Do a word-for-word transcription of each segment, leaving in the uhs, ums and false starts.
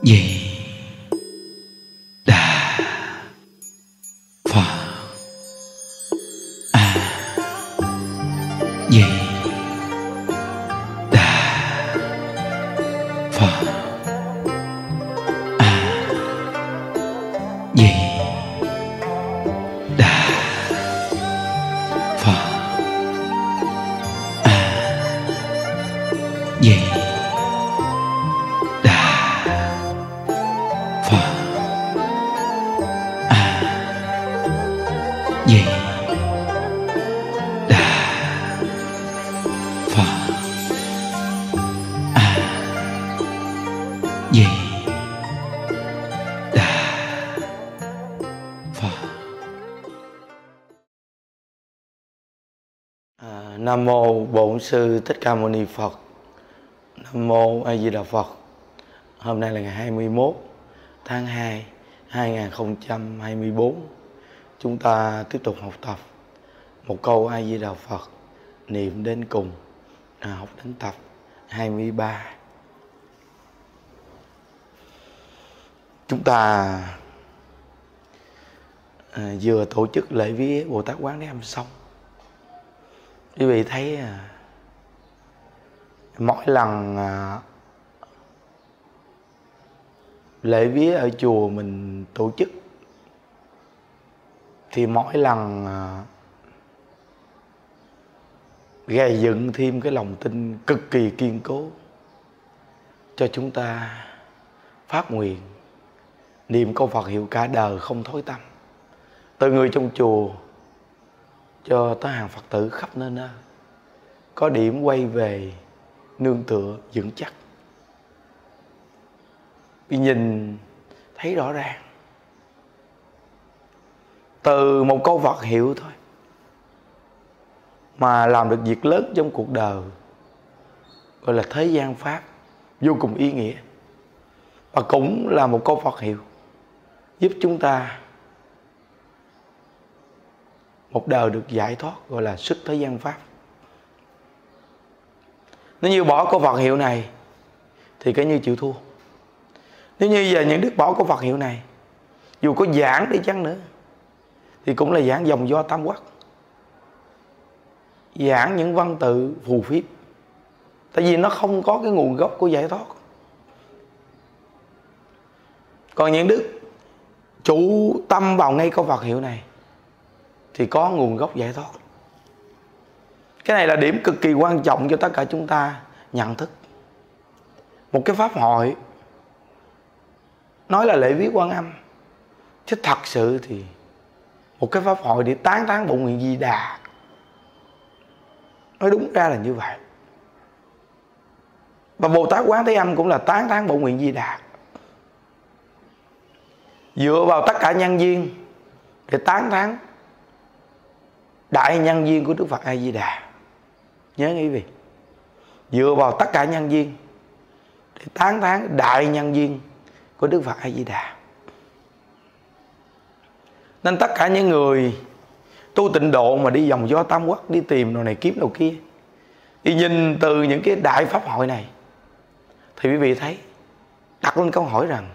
Di Đà Phật. A Di Đà Phật. A Di Đà Phật. A Di Đà Phật. A Di Đà Phật. A Di Đà Phật. À, Nam mô Bổn Sư Thích Ca Mâu Ni Phật. Nam mô A Di Đà Phật. Hôm nay là ngày hai mươi mốt tháng hai hai nghìn không trăm hai mươi tư. Chúng ta tiếp tục học tập một câu A Di Đà Phật niệm đến cùng, à, học đến tập hai mươi ba. Chúng ta à, vừa tổ chức lễ viếng Bồ Tát Quán Thế Âm xong. Quý vị thấy à, mỗi lần à, lễ vía ở chùa mình tổ chức thì mỗi lần à, gây dựng thêm cái lòng tin cực kỳ kiên cố cho chúng ta phát nguyện niệm câu Phật hiệu cả đời không thối tâm, từ người trong chùa cho tới hàng Phật tử khắp nơi nơi có điểm quay về nương tựa vững chắc. Vì nhìn thấy rõ ràng, từ một câu Phật hiệu thôi mà làm được việc lớn trong cuộc đời, gọi là thế gian pháp, vô cùng ý nghĩa. Và cũng là một câu Phật hiệu giúp chúng ta một đời được giải thoát, gọi là xuất thế gian pháp. Nếu như bỏ câu Phật hiệu này thì cái như chịu thua. Nếu như giờ những đức bỏ câu Phật hiệu này, dù có giảng đi chăng nữa thì cũng là giảng dòng do tam quốc, giảng những văn tự phù phiếm, tại vì nó không có cái nguồn gốc của giải thoát. Còn những đức chủ tâm vào ngay câu Phật hiệu này thì có nguồn gốc giải thoát. Cái này là điểm cực kỳ quan trọng cho tất cả chúng ta nhận thức. Một cái pháp hội nói là lễ viếng Quan Âm, chứ thật sự thì một cái pháp hội để tán thán bổn nguyện Di Đà. Nói đúng ra là như vậy. Và Bồ Tát Quán Thế Âm cũng là tán thán bổn nguyện Di Đà, dựa vào tất cả nhân duyên để tán thán đại nhân duyên của Đức Phật A Di Đà. Nhớ nghĩ gì? Dựa vào tất cả nhân duyên để tán thán đại nhân duyên của Đức Phật A Di Đà. Nên tất cả những người tu tịnh độ mà đi vòng do tam quốc, đi tìm đồ này kiếm đồ kia, thì nhìn từ những cái đại pháp hội này thì quý vị thấy, đặt lên câu hỏi rằng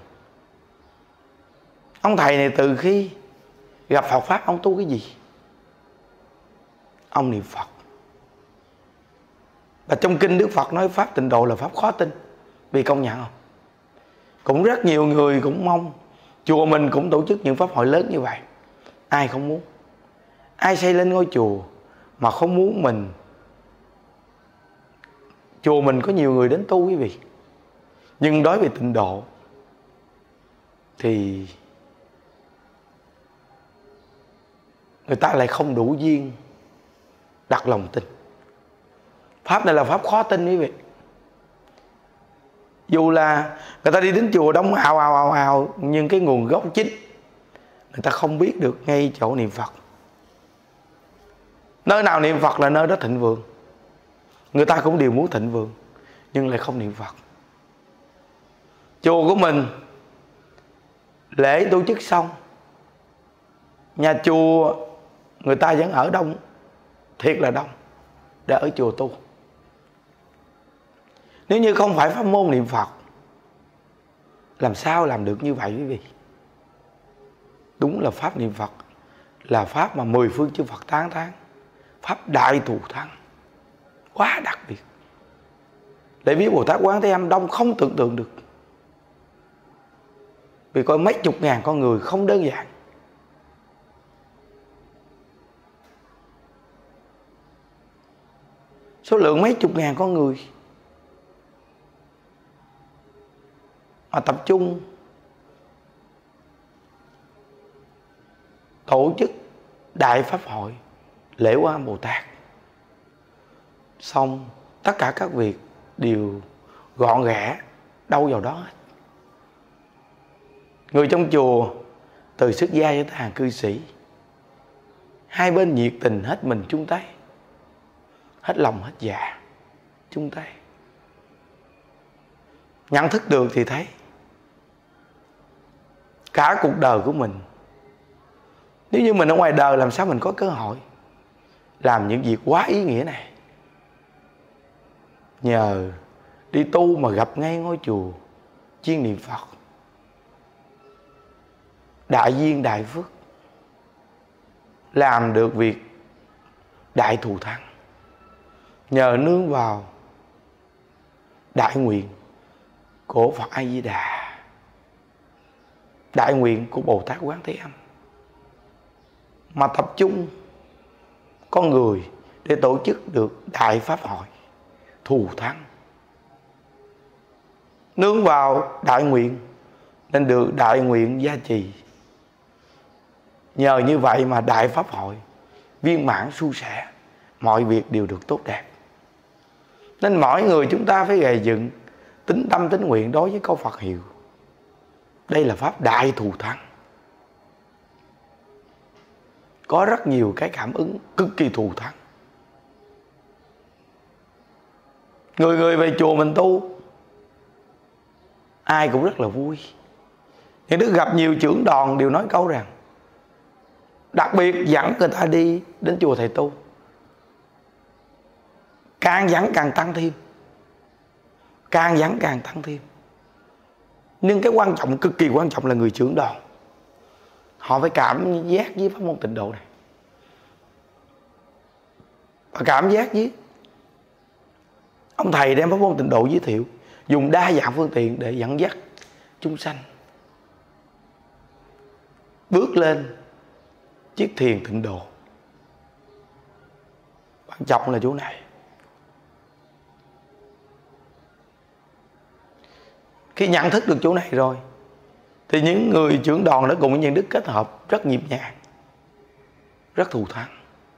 ông thầy này từ khi gặp Phật pháp ông tu cái gì? Ông niệm Phật. Và trong kinh Đức Phật nói pháp tịnh độ là pháp khó tin. Vì công nhận không? Cũng rất nhiều người cũng mong chùa mình cũng tổ chức những pháp hội lớn như vậy. Ai không muốn? Ai xây lên ngôi chùa mà không muốn mình chùa mình có nhiều người đến tu quý vị. Nhưng đối với tịnh độ thì người ta lại không đủ duyên đặt lòng tin. Pháp này là pháp khó tin quý vị. Dù là người ta đi đến chùa đông ào ào ào ào, nhưng cái nguồn gốc chính người ta không biết được ngay chỗ niệm Phật. Nơi nào niệm Phật là nơi đó thịnh vượng. Người ta cũng đều muốn thịnh vượng, nhưng lại không niệm Phật. Chùa của mình lễ tổ chức xong, nhà chùa người ta vẫn ở đông, thiệt là đông, để ở chùa tu. Nếu như không phải pháp môn niệm Phật Làm sao làm được như vậy quý vị? Đúng là pháp niệm Phật là pháp mà mười phương chư Phật tán thán, pháp đại thù thắng, quá đặc biệt. Để biết Bồ Tát Quán Thế Âm đông không tưởng tượng được. Vì coi mấy chục ngàn con người không đơn giản. Số lượng mấy chục ngàn con người mà tập trung tổ chức Đại Pháp Hội lễ Quan Âm Bồ Tát. Xong tất cả các việc đều gọn ghẽ đâu vào đó hết. Người trong chùa từ xuất gia cho tới hàng cư sĩ, hai bên nhiệt tình hết mình chung tay, hết lòng hết dạ chung tay. Nhận thức được thì thấy cả cuộc đời của mình, nếu như mình ở ngoài đời làm sao mình có cơ hội làm những việc quá ý nghĩa này. Nhờ đi tu mà gặp ngay ngôi chùa chuyên niệm Phật, đại duyên đại phước, làm được việc đại thù thắng. Nhờ nương vào đại nguyện của Phật A Di Đà, đại nguyện của Bồ Tát Quán Thế Âm, mà tập trung con người để tổ chức được Đại Pháp Hội thù thắng. Nương vào đại nguyện nên được đại nguyện gia trì. Nhờ như vậy mà Đại Pháp Hội viên mãn suôn sẻ, mọi việc đều được tốt đẹp. Nên mỗi người chúng ta phải gầy dựng tính tâm tính nguyện đối với câu Phật hiệu. Đây là pháp đại thù thắng. Có rất nhiều cái cảm ứng cực kỳ thù thắng. Người người về chùa mình tu, ai cũng rất là vui. Những đứa gặp nhiều trưởng đoàn đều nói câu rằng, đặc biệt dẫn người ta đi đến chùa thầy tu, càng dẫn càng tăng thêm, càng dẫn càng tăng thêm. Nhưng cái quan trọng, cực kỳ quan trọng là người trưởng đoàn, họ phải cảm giác với pháp môn tịnh độ này, và cảm giác với ông thầy đem pháp môn tịnh độ giới thiệu, dùng đa dạng phương tiện để dẫn dắt chúng sanh bước lên chiếc thuyền tịnh độ. Quan trọng là chỗ này. Khi nhận thức được chỗ này rồi thì những người trưởng đoàn đã cùng với những đức kết hợp rất nhịp nhàng, rất thù thắng.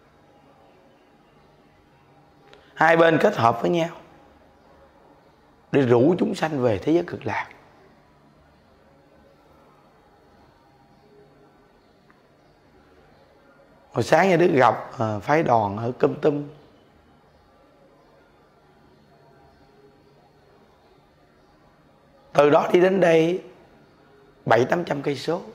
Hai bên kết hợp với nhau để rủ chúng sanh về thế giới cực lạc. Hồi sáng nhà Đức gặp uh, phái đoàn ở Cum Tum. Từ đó đi đến đây bảy tám trăm cây số.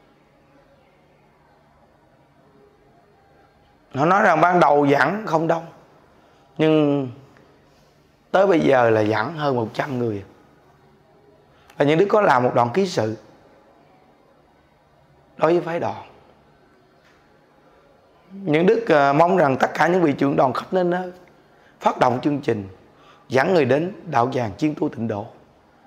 Họ nói rằng ban đầu dẫn không đông, nhưng tới bây giờ là dẫn hơn một trăm người. Và những đứa có làm một đoàn ký sự đối với phái đoàn. Những đức uh, mong rằng tất cả những vị trưởng đoàn khắp nơi nơi phát động chương trình dẫn người đến đạo tràng chuyên tu tịnh độ.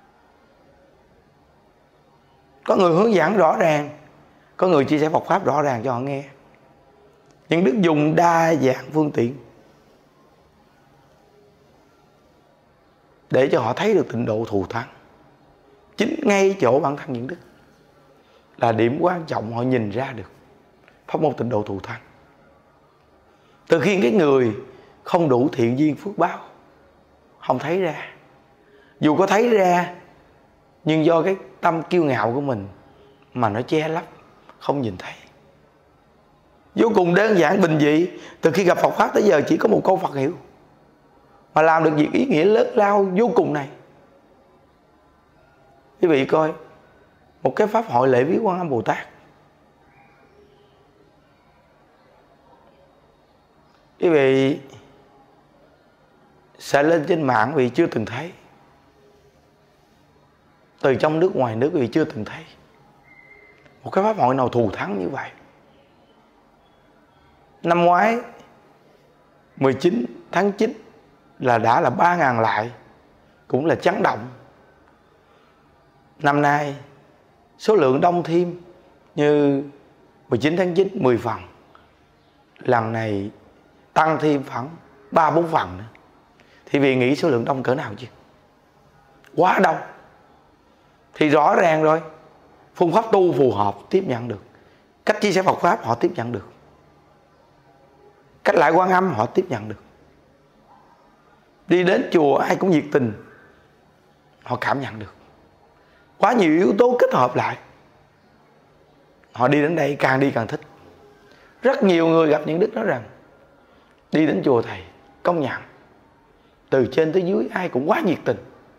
Có người hướng dẫn rõ ràng, có người chia sẻ Phật pháp rõ ràng cho họ nghe. Những đức dùng đa dạng phương tiện để cho họ thấy được tịnh độ thù thắng. Chính ngay chỗ bản thân những đức là điểm quan trọng, họ nhìn ra được pháp môn tịnh độ thù thắng. Từ khi cái người không đủ thiện duyên phước báo không thấy ra, dù có thấy ra nhưng do cái tâm kiêu ngạo của mình mà nó che lấp, không nhìn thấy. Vô cùng đơn giản bình dị, từ khi gặp Phật pháp tới giờ chỉ có một câu Phật hiệu mà làm được việc ý nghĩa lớn lao vô cùng này. Quý vị coi, một cái pháp hội lễ viếng Quan Âm Bồ Tát, quý vị sẽ lên trên mạng vì chưa từng thấy. từ trong nước ngoài nước quý vị chưa từng thấy một cái pháp hội nào thù thắng như vậy. Năm ngoái mười chín tháng chín là đã là ba ngàn lại, cũng là chấn động. Năm nay số lượng đông thêm như mười chín tháng chín mười phần, lần này tăng thêm khoảng ba bốn phần nữa. Thì vì nghĩ số lượng đông cỡ nào chứ? Quá đông. Thì rõ ràng rồi, phương pháp tu phù hợp tiếp nhận được, cách chia sẻ Phật pháp họ tiếp nhận được, cách lại Quan Âm họ tiếp nhận được, đi đến chùa ai cũng nhiệt tình, họ cảm nhận được. Quá nhiều yếu tố kết hợp lại, họ đi đến đây càng đi càng thích. Rất nhiều người gặp những đức nói rằng đi đến chùa thầy công nhận từ trên tới dưới ai cũng quá nhiệt tình,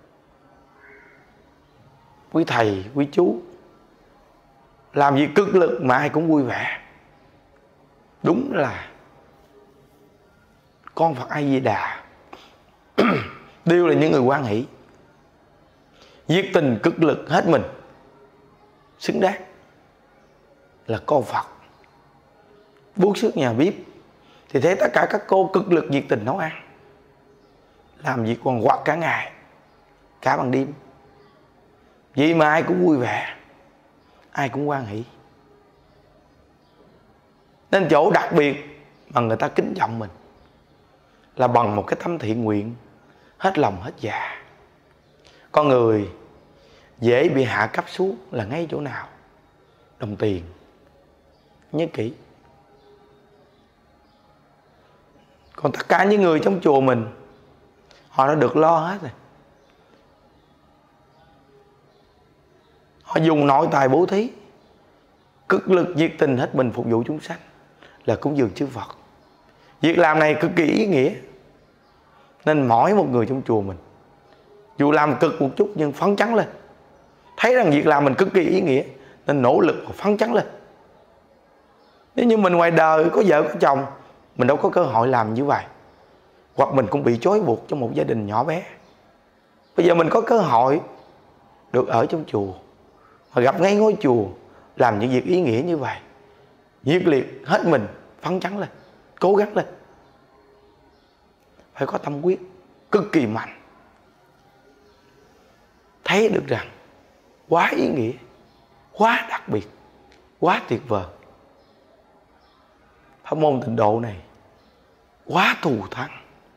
quý thầy quý chú làm việc cực lực mà ai cũng vui vẻ. Đúng là con Phật A Di Đà đều là những người hoan hỷ, nhiệt tình cực lực hết mình, xứng đáng là con Phật. Bước trước nhà bếp thì thấy tất cả các cô cực lực nhiệt tình nấu ăn, làm việc còn quạt cả ngày cả ban đêm, vậy mà ai cũng vui vẻ, ai cũng hoan hỷ. Nên chỗ đặc biệt mà người ta kính trọng mình là bằng một cái tâm thiện nguyện hết lòng hết dạ. Con người dễ bị hạ cấp xuống là ngay chỗ nào? Đồng tiền. Nhớ kỹ. Còn tất cả những người trong chùa mình, họ đã được lo hết rồi. Họ dùng nội tài bố thí, cực lực nhiệt tình hết mình phục vụ chúng sanh, là cúng dường chư Phật. Việc làm này cực kỳ ý nghĩa. Nên mỗi một người trong chùa mình, dù làm cực một chút nhưng phấn chấn lên, thấy rằng việc làm mình cực kỳ ý nghĩa, nên nỗ lực và phấn chấn lên. Nếu như mình ngoài đời có vợ có chồng, mình đâu có cơ hội làm như vậy, hoặc mình cũng bị trói buộc trong một gia đình nhỏ bé. Bây giờ mình có cơ hội được ở trong chùa, mà gặp ngay ngôi chùa, làm những việc ý nghĩa như vậy, nhiệt liệt hết mình, phấn chấn lên, cố gắng lên. Phải có tâm quyết cực kỳ mạnh, thấy được rằng quá ý nghĩa, quá đặc biệt, quá tuyệt vời. Pháp môn Tịnh Độ này quá thù thắng,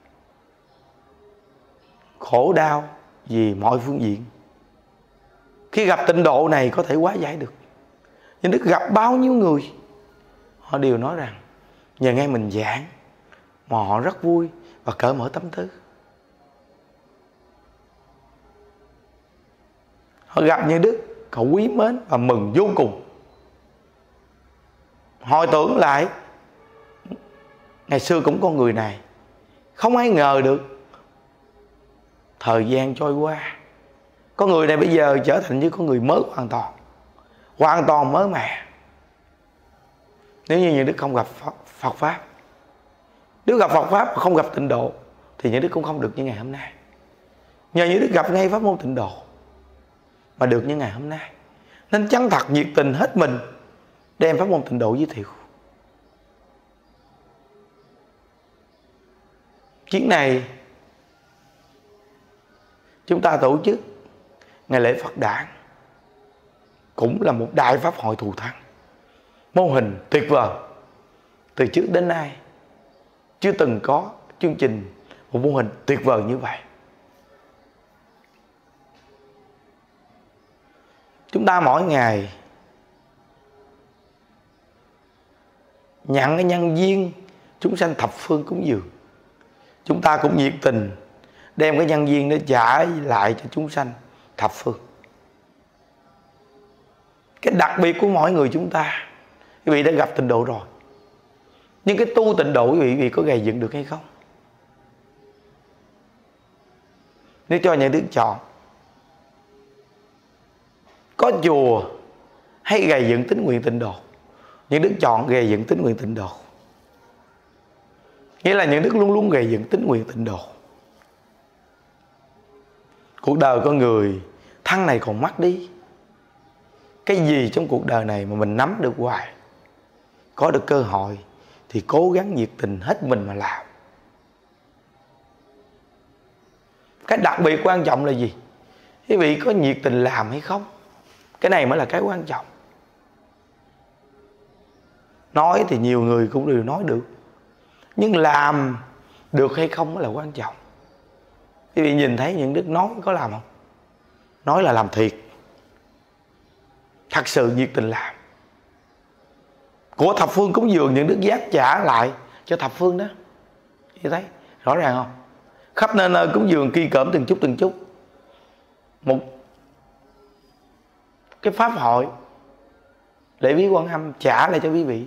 khổ đau vì mọi phương diện. Khi gặp Tịnh Độ này có thể hóa giải được. Nhưng Đức gặp bao nhiêu người, họ đều nói rằng nhờ nghe mình giảng mà họ rất vui và cởi mở tâm tư. Họ gặp như Đức, họ quý mến và mừng vô cùng. Hồi tưởng lại ngày xưa cũng có người này, không ai ngờ được thời gian trôi qua, con người này bây giờ trở thành như con người mới hoàn toàn, hoàn toàn mới mẻ. Nếu như những Đức không gặp Phật Pháp, nếu gặp Phật Pháp mà không gặp Tịnh Độ, thì những Đức cũng không được như ngày hôm nay. Nhờ những Đức gặp ngay pháp môn Tịnh Độ mà được như ngày hôm nay. Nên chân thật nhiệt tình hết mình đem pháp môn Tịnh Độ giới thiệu. Chuyến này chúng ta tổ chức ngày lễ Phật Đản, cũng là một đại pháp hội thù thắng, mô hình tuyệt vời. Từ trước đến nay chưa từng có chương trình, một mô hình tuyệt vời như vậy. Chúng ta mỗi ngày nhận cái nhân viên chúng sanh thập phương cúng dường, chúng ta cũng nhiệt tình đem cái nhân viên để trả lại cho chúng sanh thập phương. Cái đặc biệt của mỗi người chúng ta, quý vị đã gặp Tịnh Độ rồi, nhưng cái tu Tịnh Độ quý vị, quý vị có gầy dựng được hay không? Nếu cho nhà Đức chọn, có chùa hay gầy dựng tín nguyện Tịnh Độ, những Đức chọn gầy dựng tín nguyện Tịnh Độ. Nghĩa là những Đức luôn luôn gầy dựng tín nguyện Tịnh Độ. Cuộc đời con người thăng này còn mất đi. Cái gì trong cuộc đời này mà mình nắm được hoài, có được cơ hội thì cố gắng nhiệt tình hết mình mà làm. Cái đặc biệt quan trọng là gì? Quý vị có nhiệt tình làm hay không? Cái này mới là cái quan trọng. Nói thì nhiều người cũng đều nói được, nhưng làm được hay không mới là quan trọng. Quý vị nhìn thấy những đức nói có làm không? Nói là làm thiệt, thật sự nhiệt tình làm. Của thập phương cúng dường, những đức giác trả lại cho thập phương đó. Chị thấy rõ ràng không? Khắp nơi nơi cúng dường kỳ cỡm từng chút từng chút. Một cái pháp hội lễ viếng Quan Âm trả lại cho quý vị.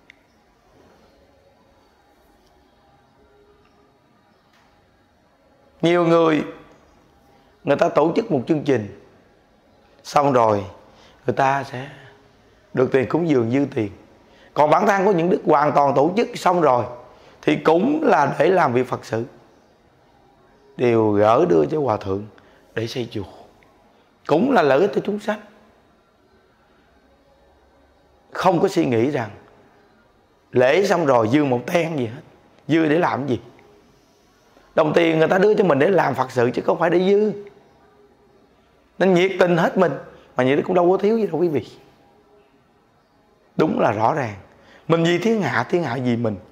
Nhiều người người ta tổ chức một chương trình, xong rồi người ta sẽ được tiền cúng dường dư tiền. Còn bản thân có những đức hoàn toàn tổ chức xong rồi thì cũng là để làm việc Phật sự, đều gỡ đưa cho hòa thượng để xây chùa, cũng là lợi ích cho chúng sanh. Không có suy nghĩ rằng lễ xong rồi dư một ten gì hết. Dư để làm gì? Đồng tiền người ta đưa cho mình để làm Phật sự chứ không phải để dư. Nên nhiệt tình hết mình, mà nhiệt tình cũng đâu có thiếu gì đâu quý vị. Đúng là rõ ràng. Mình vì thiên hạ, thiên hạ vì mình.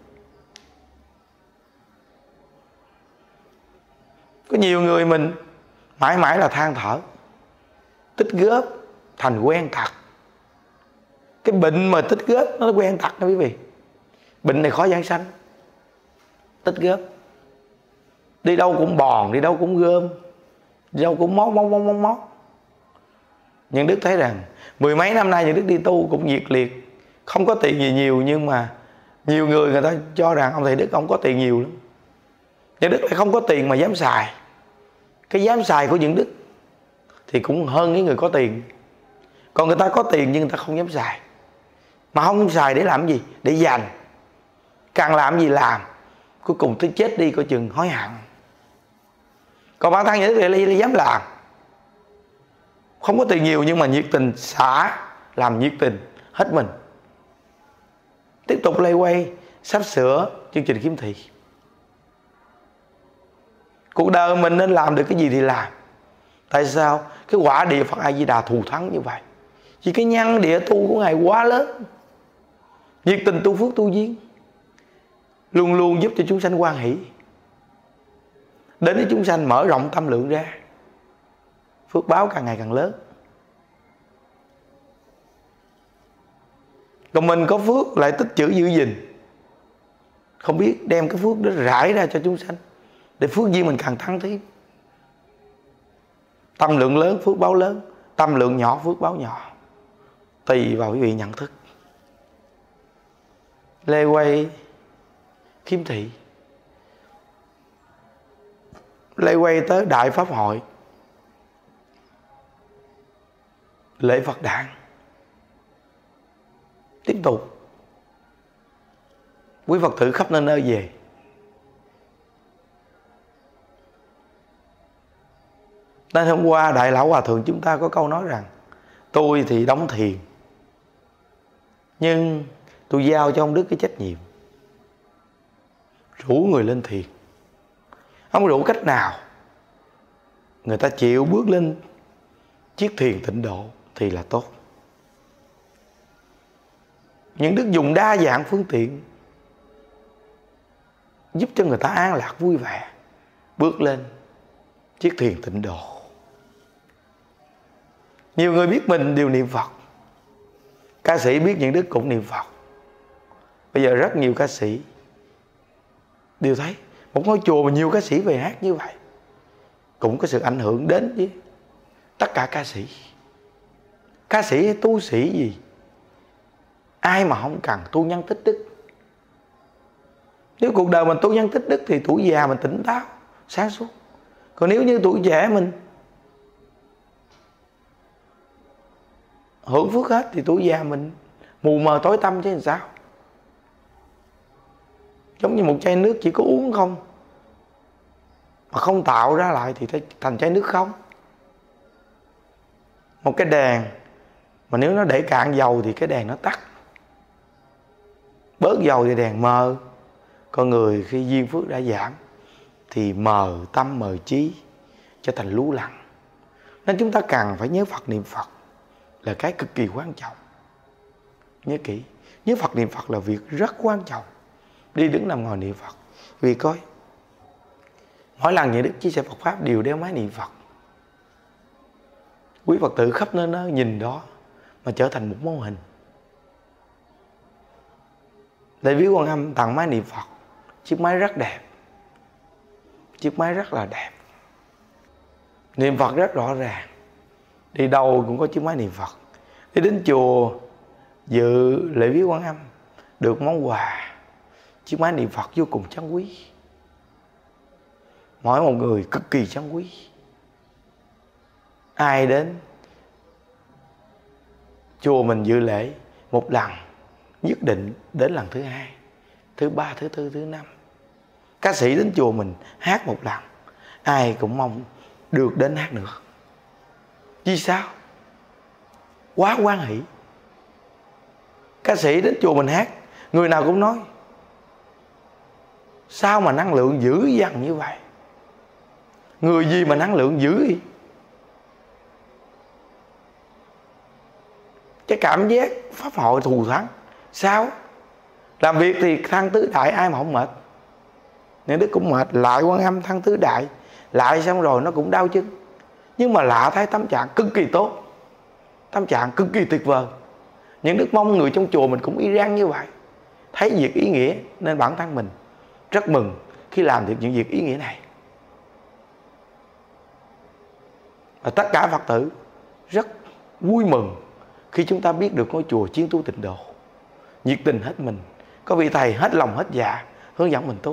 Có nhiều người mình mãi mãi là than thở, tích góp thành quen tật. Cái bệnh mà tích góp nó quen tật đó quý vị. Bệnh này khó giảng sanh. Tích góp, đi đâu cũng bòn, đi đâu cũng gom, đi đâu cũng móc móc móc móc móc. Nhưng đức thấy rằng mười mấy năm nay những đức đi tu cũng nhiệt liệt, không có tiền gì nhiều, nhưng mà nhiều người người ta cho rằng ông thầy Đức ông có tiền nhiều lắm. Nhưng đức lại không có tiền mà dám xài. Cái dám xài của những đức thì cũng hơn cái người có tiền. Còn người ta có tiền nhưng người ta không dám xài. Mà không xài để làm gì? Để dành. Càng làm gì làm, cuối cùng tới chết đi coi chừng hối hận. Còn bản thân những đức lại dám làm, không có tiền nhiều nhưng mà nhiệt tình xả, làm nhiệt tình hết mình. Tiếp tục lay quay sắp sửa chương trình kiếm thị. Cuộc đời mình nên làm được cái gì thì làm. Tại sao? Cái quả địa Phật A Di Đà thù thắng như vậy. Vì cái nhân địa tu của Ngài quá lớn. Nhiệt tình tu phước tu duyên, luôn luôn giúp cho chúng sanh hoan hỷ. Đến với chúng sanh mở rộng tâm lượng ra, phước báo càng ngày càng lớn. Còn mình có phước lại tích trữ giữ gìn, không biết đem cái phước đó rải ra cho chúng sanh, để phước duyên mình càng thăng thêm. Tâm lượng lớn phước báo lớn, tâm lượng nhỏ phước báo nhỏ. Tùy vào quý vị nhận thức. Lê quay kiếm thị, lê quay tới Đại Pháp Hội, lễ Phật đản. Tiếp tục quý Phật tử khắp nơi nơi về. Nên hôm qua Đại Lão Hòa Thượng chúng ta có câu nói rằng: tôi thì đóng thiền, nhưng tôi giao cho ông Đức cái trách nhiệm rủ người lên thiền. Ông rủ cách nào người ta chịu bước lên chiếc thiền tịnh độ thì là tốt. Những đức dùng đa dạng phương tiện giúp cho người ta an lạc vui vẻ, bước lên chiếc thiền tịnh độ. Nhiều người biết mình đều niệm Phật. Ca sĩ biết những đức cũng niệm Phật. Bây giờ rất nhiều ca sĩ đều thấy một ngôi chùa mà nhiều ca sĩ về hát như vậy, cũng có sự ảnh hưởng đến với tất cả ca sĩ. Ca sĩ hay tu sĩ gì, ai mà không cần tu nhân tích đức. Nếu cuộc đời mình tu nhân tích đức thì tuổi già mình tỉnh táo, sáng suốt. Còn nếu như tuổi trẻ mình hưởng phước hết thì tuổi già mình mù mờ tối tăm chứ làm sao. Giống như một chai nước chỉ có uống không, mà không tạo ra lại thì thành chai nước không. Một cái đèn mà nếu nó để cạn dầu thì cái đèn nó tắt, bớt dầu thì đèn mờ. Con người khi duyên phước đã giảm thì mờ tâm mờ trí, trở thành lú lặng. Nên chúng ta cần phải nhớ Phật, niệm Phật là cái cực kỳ quan trọng. Nhớ kỹ, nhớ Phật niệm Phật là việc rất quan trọng. Đi đứng nằm ngồi niệm Phật. Vì coi, mỗi lần nhà Đức chia sẻ Phật Pháp đều đeo máy niệm Phật. Quý Phật tử khắp nơi nó nhìn đó mà trở thành một mô hình. Đại Bi Quan Âm tặng máy niệm Phật, chiếc máy rất đẹp, chiếc máy rất là đẹp, niệm Phật rất rõ ràng. Đi đâu cũng có chiếc máy niệm Phật. Đi đến chùa dự lễ viếng Quan Âm, được món quà chiếc máy niệm Phật vô cùng trân quý. Mỗi một người cực kỳ trân quý. Ai đến chùa mình dự lễ một lần, nhất định đến lần thứ hai, thứ ba, thứ tư, thứ năm. Ca sĩ đến chùa mình hát một lần, ai cũng mong được đến hát nữa. Vì sao? Quá hoan hỷ. Ca sĩ đến chùa mình hát, người nào cũng nói sao mà năng lượng dữ dằn như vậy, người gì mà năng lượng dữ vậy? Cái cảm giác pháp hội thù thắng. Sao? Làm việc thì thăng tứ đại ai mà không mệt. Nên Đức cũng mệt, lại Quan Âm thăng tứ đại, lại xong rồi nó cũng đau chân. Nhưng mà lạ thấy tâm trạng cực kỳ tốt, tâm trạng cực kỳ tuyệt vời. Những Đức mong người trong chùa mình cũng y răng như vậy, thấy việc ý nghĩa. Nên bản thân mình rất mừng khi làm được những việc ý nghĩa này. Và tất cả Phật tử rất vui mừng khi chúng ta biết được ngôi chùa chuyên tu tịnh độ, nhiệt tình hết mình, có vị thầy hết lòng hết dạ hướng dẫn mình tu.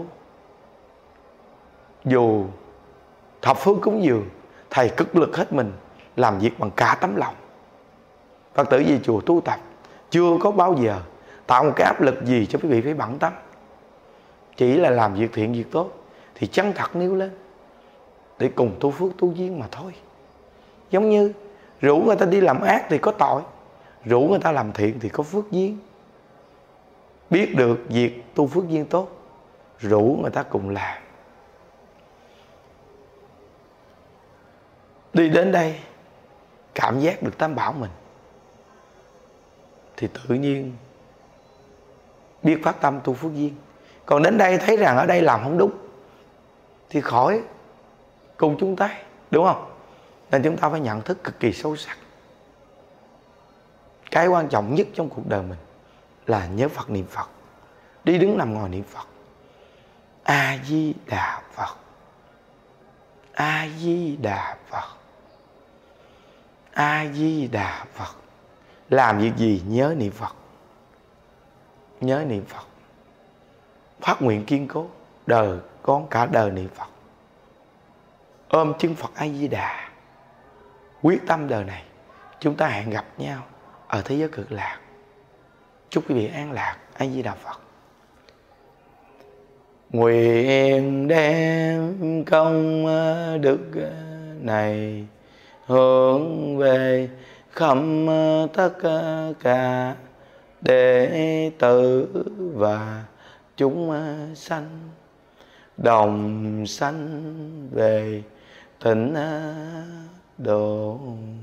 Dù thập phương cúng dường, thầy cực lực hết mình làm việc bằng cả tấm lòng. Phật tử về chùa tu tập chưa có bao giờ tạo một cái áp lực gì cho quý vị phải bận tâm. Chỉ là làm việc thiện, việc tốt thì chân thật nêu lên để cùng tu phước tu duyên mà thôi. Giống như rủ người ta đi làm ác thì có tội, rủ người ta làm thiện thì có phước duyên. Biết được việc tu phước duyên tốt, rủ người ta cùng làm. Đi đến đây cảm giác được Tam Bảo mình thì tự nhiên biết phát tâm tu phước duyên. Còn đến đây thấy rằng ở đây làm không đúng thì khỏi cùng chung tay, đúng không? Nên chúng ta phải nhận thức cực kỳ sâu sắc. Cái quan trọng nhất trong cuộc đời mình là nhớ Phật, niệm Phật, đi đứng nằm ngồi niệm Phật. A Di Đà Phật, A Di Đà Phật, A Di Đà Phật. Làm việc gì nhớ niệm Phật, nhớ niệm Phật. Phát nguyện kiên cố, đời con cả đời niệm Phật, ôm chân Phật A Di Đà, quyết tâm đời này chúng ta hẹn gặp nhau ở thế giới cực lạc. Chúc quý vị an lạc. A Di Đà Phật. Nguyện đem công đức này hướng về khắp tất cả đệ tử và chúng sanh, đồng sanh về tịnh độ.